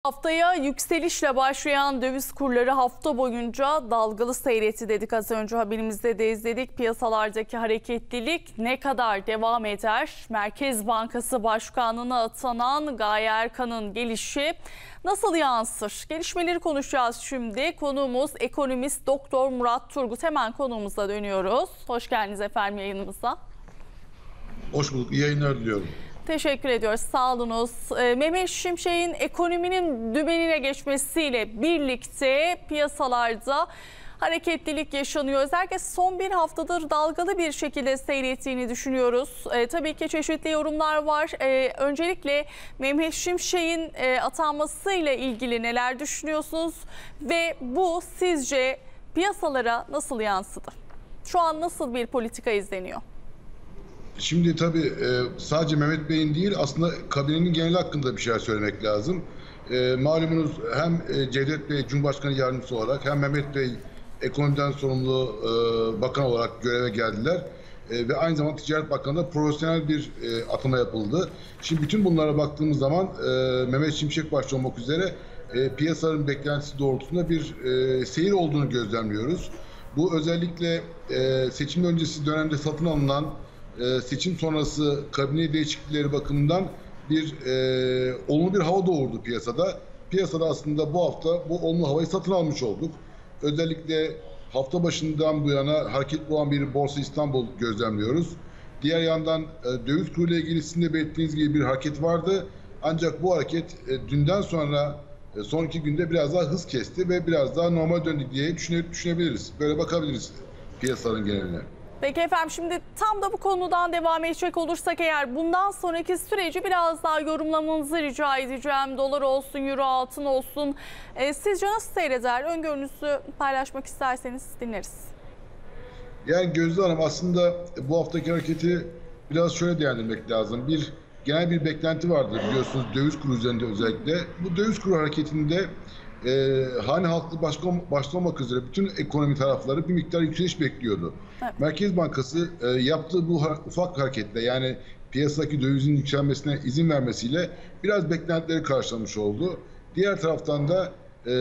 Haftaya yükselişle başlayan döviz kurları hafta boyunca dalgalı seyretti dedik. Az önce haberimizde de izledik. Piyasalardaki hareketlilik ne kadar devam eder? Merkez Bankası Başkanlığı'na atanan Gaye Erkan'ın gelişi nasıl yansır? Gelişmeleri konuşacağız şimdi. Konuğumuz ekonomist Doktor Murat Turgut. Hemen konuğumuza dönüyoruz. Hoş geldiniz efendim yayınımıza. Hoş bulduk. İyi yayınlar diliyorum. Teşekkür ediyoruz. Sağ olunuz. Mehmet Şimşek'in ekonominin dümenine geçmesiyle birlikte piyasalarda hareketlilik yaşanıyor. Özellikle son bir haftadır dalgalı bir şekilde seyrettiğini düşünüyoruz. Tabii ki çeşitli yorumlar var. Öncelikle Mehmet Şimşek'in atanmasıyla ilgili neler düşünüyorsunuz? Ve bu sizce piyasalara nasıl yansıdı? Şu an nasıl bir politika izleniyor? Şimdi tabii sadece Mehmet Bey'in değil, aslında kabinenin geneli hakkında bir şeyler söylemek lazım. Malumunuz hem Cevdet Bey Cumhurbaşkanı Yardımcısı olarak hem Mehmet Bey ekonomiden sorumlu bakan olarak göreve geldiler. Ve aynı zamanda Ticaret Bakanlığı'nda profesyonel bir atama yapıldı. Şimdi bütün bunlara baktığımız zaman Mehmet Şimşek başta olmak üzere piyasaların beklentisi doğrultusunda bir seyir olduğunu gözlemliyoruz. Bu özellikle seçim öncesi dönemde satın alınan seçim sonrası kabine değişiklikleri bakımından bir olumlu bir hava doğurdu piyasada. Piyasada aslında bu hafta bu olumlu havayı satın almış olduk. Özellikle hafta başından bu yana hareketli olan bir Borsa İstanbul gözlemliyoruz. Diğer yandan döviz kuruyla ilgili sizin de belirttiğiniz gibi bir hareket vardı. Ancak bu hareket dünden sonra son 2 günde biraz daha hız kesti ve biraz daha normal döndü diye düşünebiliriz. Böyle bakabiliriz piyasaların geneline. Peki efendim, şimdi tam da bu konudan devam edecek olursak eğer bundan sonraki süreci biraz daha yorumlamanızı rica edeceğim. Dolar olsun, euro, altın olsun. Sizce nasıl seyreder? Öngörünüzü paylaşmak isterseniz dinleriz. Yani Gözde Hanım, aslında bu haftaki hareketi biraz şöyle değerlendirmek lazım. Genel bir beklenti vardır biliyorsunuz döviz kuru üzerinde özellikle. Bu döviz kuru hareketinde hane halkı başta olmak üzere bütün ekonomi tarafları bir miktar yükseliş bekliyordu. Evet. Merkez Bankası yaptığı bu ufak hareketle, yani piyasadaki dövizin yükselmesine izin vermesiyle biraz beklentileri karşılamış oldu. Diğer taraftan da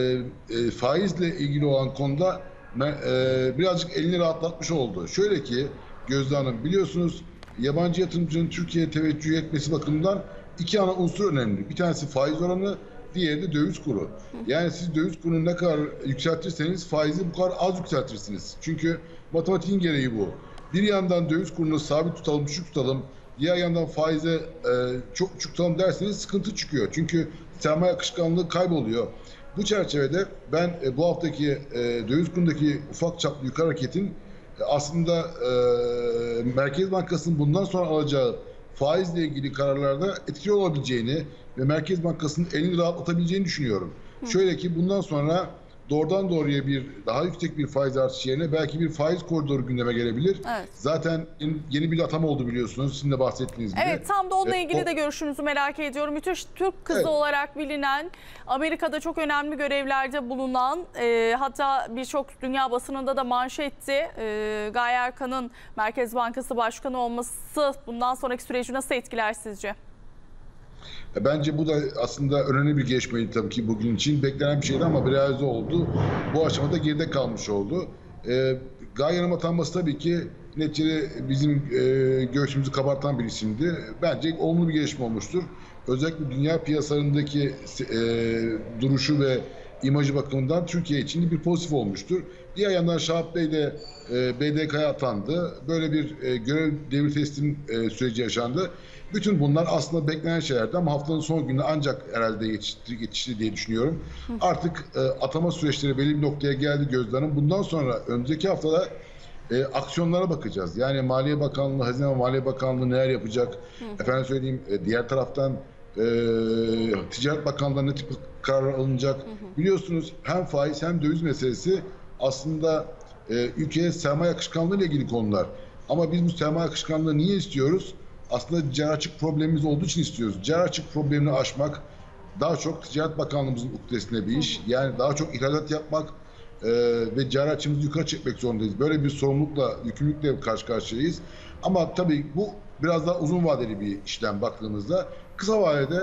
faizle ilgili olan konuda birazcık elini rahatlatmış oldu. Şöyle ki Gözde Hanım, biliyorsunuz yabancı yatırımcının Türkiye'ye teveccüh etmesi bakımından 2 ana unsur önemli. Bir tanesi faiz oranı, diğeri de döviz kuru. Yani siz döviz kurunu ne kadar yükseltirseniz faizi bu kadar az yükseltirsiniz. Çünkü matematiğin gereği bu. Bir yandan döviz kurunu sabit tutalım, düşük tutalım. Diğer yandan faize çok düşük tutalım derseniz sıkıntı çıkıyor. Çünkü sermaye akışkanlığı kayboluyor. Bu çerçevede ben bu haftaki döviz kurundaki ufak çaplı yukarı hareketin aslında Merkez Bankası'nın bundan sonra alacağı faizle ilgili kararlarda etkili olabileceğini ve Merkez Bankası'nın elini rahatlatabileceğini düşünüyorum. Şöyle ki bundan sonra doğrudan doğruya daha yüksek bir faiz artışı yerine belki bir faiz koridoru gündeme gelebilir. Evet. Zaten yeni bir atama oldu biliyorsunuz, sizin de bahsettiğiniz gibi. Evet, tam da onunla ilgili de görüşünüzü merak ediyorum. Müthiş Türk kızı olarak bilinen, Amerika'da çok önemli görevlerde bulunan, hatta birçok dünya basınında da manşetti. Gaye Erkan'ın Merkez Bankası Başkanı olması bundan sonraki süreci nasıl etkiler sizce? Bence bu da aslında önemli bir gelişmeydi tabii ki bugün için. Beklenen bir şeydi ama biraz oldu. Bu aşamada geride kalmış oldu. Gaye Hanım atanması tabii ki neticede bizim göğsümüzü kabartan bir isimdi. Bence olumlu bir gelişme olmuştur. Özellikle dünya piyasalarındaki duruşu ve imajı bakımından Türkiye için bir pozitif olmuştur. Diğer yandan Şahap Bey de BDK'ya atandı. Böyle bir görev devir teslim süreci yaşandı. Bütün bunlar aslında beklenen şeylerdi ama haftanın son günü ancak herhalde yetişti diye düşünüyorum. Artık atama süreçleri belli bir noktaya geldi Gözde Hanım. Bundan sonra önümüzdeki haftada aksiyonlara bakacağız. Yani Maliye Bakanlığı, Hazine ve Maliye Bakanlığı neler yapacak? Efendim söyleyeyim, diğer taraftan Ticaret Bakanlığı'nda ne tip karar alınacak? Biliyorsunuz hem faiz hem döviz meselesi aslında ülkeye sermaye akışkanlığı ile ilgili konular. Ama biz bu sermaye akışkanlığı niye istiyoruz? Aslında cari açık problemimiz olduğu için istiyoruz. Cari açık problemini aşmak daha çok Ticaret Bakanlığımızın uhdesinde bir iş. Yani daha çok ihracat yapmak ve cari açığımızı yukarı çekmek zorundayız. Böyle bir sorumlulukla, yükümlülükle karşı karşıyayız. Ama tabii bu biraz daha uzun vadeli bir işlem baktığımızda. Kısa vadede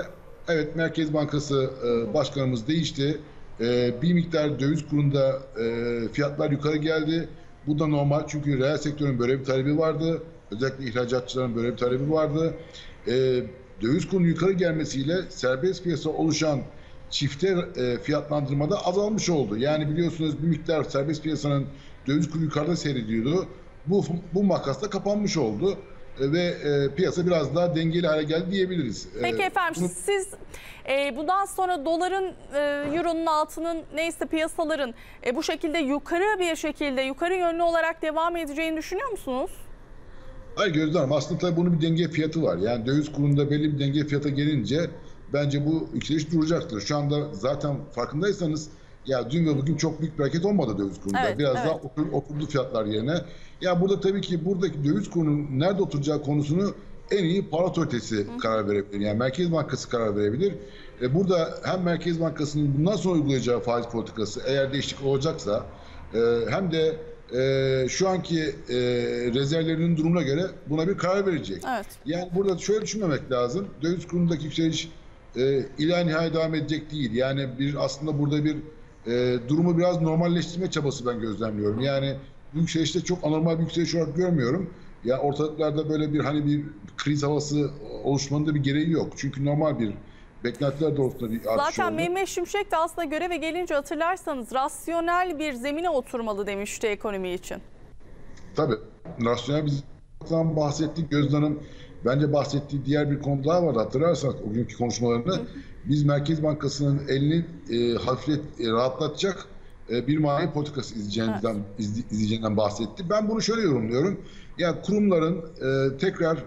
Evet, Merkez Bankası başkanımız değişti. Bir miktar döviz kurunda fiyatlar yukarı geldi. Bu da normal çünkü reel sektörün böyle bir talebi vardı. Özellikle ihracatçıların böyle bir talebi vardı. Döviz kurunun yukarı gelmesiyle serbest piyasa oluşan çifte fiyatlandırmada azalmış oldu. Yani biliyorsunuz bir miktar serbest piyasanın döviz kuru yukarıda seyrediyordu. Bu makasla kapanmış oldu ve piyasa biraz daha dengeli hale geldi diyebiliriz. Peki efendim siz bundan sonra doların, euronun, altının neyse piyasaların bu şekilde yukarı yönlü olarak devam edeceğini düşünüyor musunuz? Hayır Gözde Hanım, aslında tabii bunun bir denge fiyatı var. Yani döviz kurunda belli bir denge fiyata gelince bence bu yükseliş duracaktır. Şu anda zaten farkındaysanız ya dün ve bugün çok büyük bir hareket olmadı döviz kurunda. Evet, Biraz evet. daha oturdu fiyatlar yerine. Ya burada tabii ki buradaki döviz kurunun nerede oturacağı konusunu en iyi para otoritesi karar verebilir. Yani Merkez Bankası karar verebilir. Burada hem Merkez Bankası'nın bundan sonra uygulayacağı faiz politikası eğer değişiklik olacaksa hem de şu anki rezervlerinin durumuna göre buna bir karar verecek. Evet. Yani burada şöyle düşünmemek lazım. Döviz kurundaki yükseliş ila nihayet devam edecek değil. Yani aslında burada bir durumu biraz normalleştirme çabası ben gözlemliyorum. Yani bu yükselişte çok anormal bir yükseliş olarak görmüyorum. Ya ortalıklarda böyle bir kriz havası oluşmanın da bir gereği yok. Çünkü normal bir beklentiler doğrultusunda bir artış Zaten oldu. Mehmet Şimşek de aslında göreve gelince hatırlarsanız rasyonel bir zemine oturmalı demişti ekonomi için. Tabii. Rasyonel bizden bahsettik. Gözde Hanım bence bahsettiği diğer bir konu daha var. Hatırlarsanız o günkü konuşmalarını biz Merkez Bankası'nın elini rahatlatacak bir maliye politikası izleyeceğinden bahsetti. Ben bunu şöyle yorumluyorum. Ya kurumların tekrar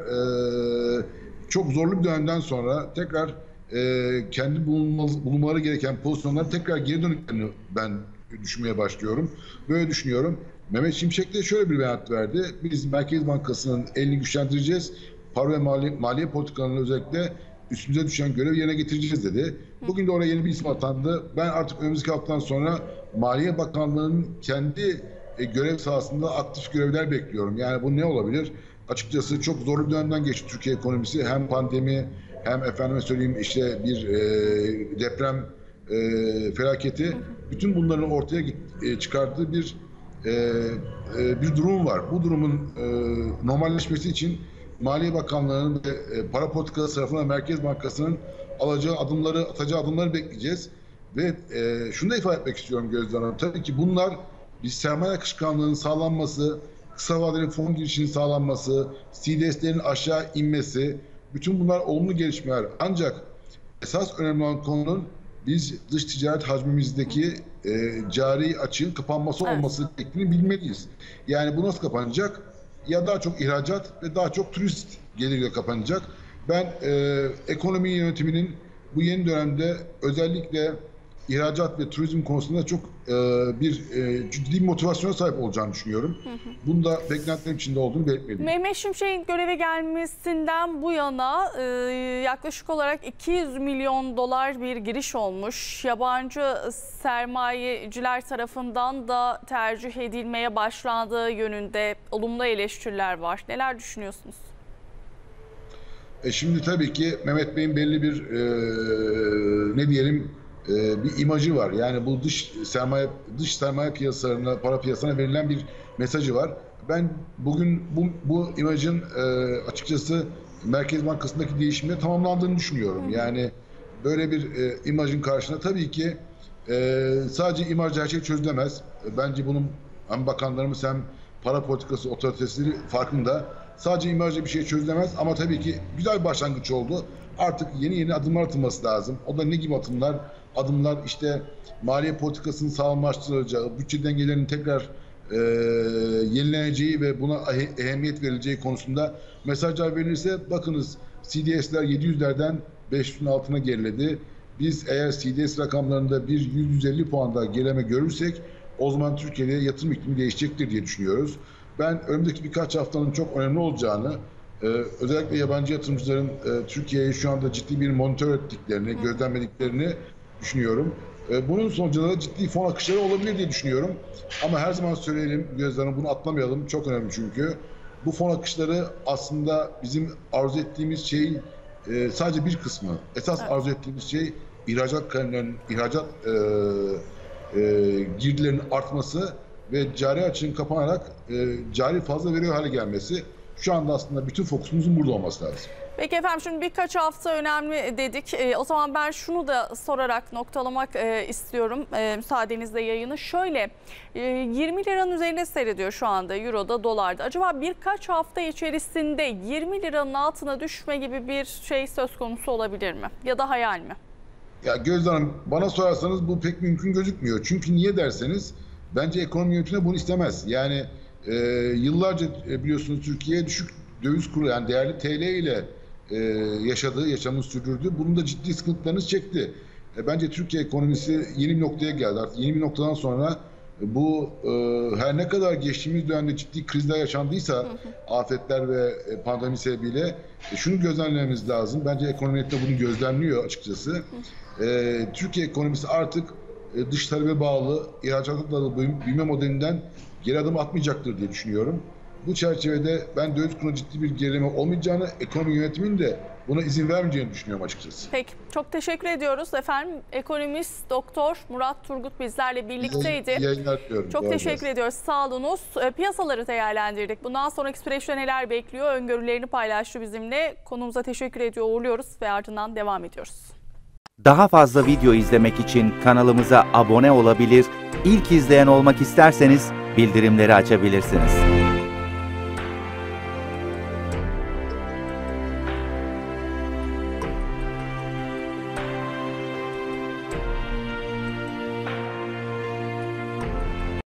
çok zorlu bir dönemden sonra tekrar kendi bulunmaları gereken pozisyonlara tekrar geri dönüklerini ben düşünmeye başlıyorum. Böyle düşünüyorum. Mehmet Şimşek de şöyle bir beyanat verdi. Biz Merkez Bankası'nın elini güçlendireceğiz. Para ve maliye politikalarının özellikle üstümüze düşen görevi yerine getireceğiz dedi. Bugün de oraya yeni bir isim atandı. Ben artık önümüzdeki haftadan sonra Maliye Bakanlığı'nın kendi görev sahasında aktif görevler bekliyorum. Yani bu ne olabilir? Açıkçası çok zorlu bir dönemden geçti Türkiye ekonomisi. Hem pandemi hem efendime söyleyeyim işte bir deprem felaketi. Bütün bunların ortaya çıkardığı bir durum var. Bu durumun normalleşmesi için Maliye Bakanlığı'nın ve para politikası tarafından Merkez Bankası'nın atacağı adımları bekleyeceğiz. Ve şunu da ifade etmek istiyorum Gözde Hanım. Tabii ki bunlar bir sermaye akışkanlığının sağlanması, kısa vadeli fon girişinin sağlanması, CDS'lerin aşağı inmesi, bütün bunlar olumlu gelişmeler. Ancak esas önemli olan konunun biz dış ticaret hacmimizdeki cari açığın kapanması olması gerektiğini bilmeliyiz. Yani bu nasıl kapanacak? Ya daha çok ihracat ve daha çok turist geliriyle kapanacak. Ben ekonomi yönetiminin bu yeni dönemde özellikle ihracat ve turizm konusunda çok ciddi bir motivasyona sahip olacağını düşünüyorum. Bunun da beklentilerim içinde olduğunu belirtmeliyim. Mehmet Şimşek'in göreve gelmesinden bu yana yaklaşık olarak 200 milyon dolar bir giriş olmuş. Yabancı sermayeciler tarafından da tercih edilmeye başlandığı yönünde olumlu eleştiriler var. Neler düşünüyorsunuz? Şimdi tabii ki Mehmet Bey'in belli bir bir imajı var. Yani bu dış sermaye piyasalarına, para piyasasına verilen bir mesajı var. Ben bugün bu imajın açıkçası Merkez Bankası'ndaki değişimle tamamlandığını düşünüyorum. Yani böyle bir imajın karşısında tabii ki sadece imajla her şey çözülemez. Bence bunun hem bakanlarımız hem para politikası otoritesi farkında. Sadece imajla bir şey çözülemez ama tabii ki güzel bir başlangıç oldu. Artık yeni adımlar atılması lazım. O da ne gibi adımlar? Adımlar işte maliye politikasının sağlamlaştırılacağı, bütçe dengelerinin tekrar yenileneceği ve buna ehemmiyet verileceği konusunda mesajlar verilirse bakınız CDS'ler 700'lerden 500'ün altına geriledi. Biz eğer CDS rakamlarında bir 100-150 puan daha gerileme görürsek o zaman Türkiye'de yatırım iklimi değişecektir diye düşünüyoruz. Ben önümüzdeki birkaç haftanın çok önemli olacağını, özellikle yabancı yatırımcıların Türkiye'yi şu anda ciddi bir monitör ettiklerini, gözlemlediklerini düşünüyorum. Bunun sonucunda da ciddi fon akışları olabilir diye düşünüyorum. Ama her zaman söyleyelim, gözlerini bunu atlamayalım. Çok önemli çünkü. Bu fon akışları aslında bizim arzu ettiğimiz şeyi sadece bir kısmı. Esas arzu ettiğimiz şey ihracat kalemlerinin, ihracat girdilerinin artması ve cari açığın kapanarak cari fazla veriyor hale gelmesi. Şu anda aslında bütün fokusumuzun burada olması lazım. Peki efendim, şimdi birkaç hafta önemli dedik. O zaman ben şunu da sorarak noktalamak istiyorum müsaadenizle yayını. Şöyle 20 liranın üzerinde seyrediyor şu anda Euro'da, dolarda. Acaba birkaç hafta içerisinde 20 liranın altına düşme gibi bir şey söz konusu olabilir mi? Ya da hayal mi? Ya Gözde Hanım, bana sorarsanız bu pek mümkün gözükmüyor. Çünkü niye derseniz bence ekonomi yönetimi bunu istemez. Yani yıllarca biliyorsunuz Türkiye düşük döviz kuru, yani değerli TL ile yaşamını sürdürdü. Bunun da ciddi sıkıntılarını çekti. Bence Türkiye ekonomisi yeni bir noktaya geldi. Artık yeni bir noktadan sonra bu her ne kadar geçtiğimiz dönemde ciddi krizler yaşandıysa, afetler ve pandemi sebebiyle şunu gözlemlememiz lazım. Bence ekonomi de bunu gözlemliyor açıkçası. Türkiye ekonomisi artık dış talebe bağlı, ihracata dayalı büyüme modelinden geri adım atmayacaktır diye düşünüyorum. Bu çerçevede ben döviz kuruna ciddi bir gerileme olmayacağını, ekonomi yönetiminin de buna izin vermeyeceğini düşünüyorum açıkçası. Peki, çok teşekkür ediyoruz efendim. Ekonomist Doktor Murat Turgut bizlerle birlikteydi. Yayınlar diliyorum. Çok teşekkür ediyoruz. Sağ olunuz. Piyasaları değerlendirdik. Bundan sonraki süreçte neler bekliyor? Öngörülerini paylaştı bizimle. Konuğumuza teşekkür ediyor, uğurluyoruz ve ardından devam ediyoruz. Daha fazla video izlemek için kanalımıza abone olabilir, İlk izleyen olmak isterseniz bildirimleri açabilirsiniz.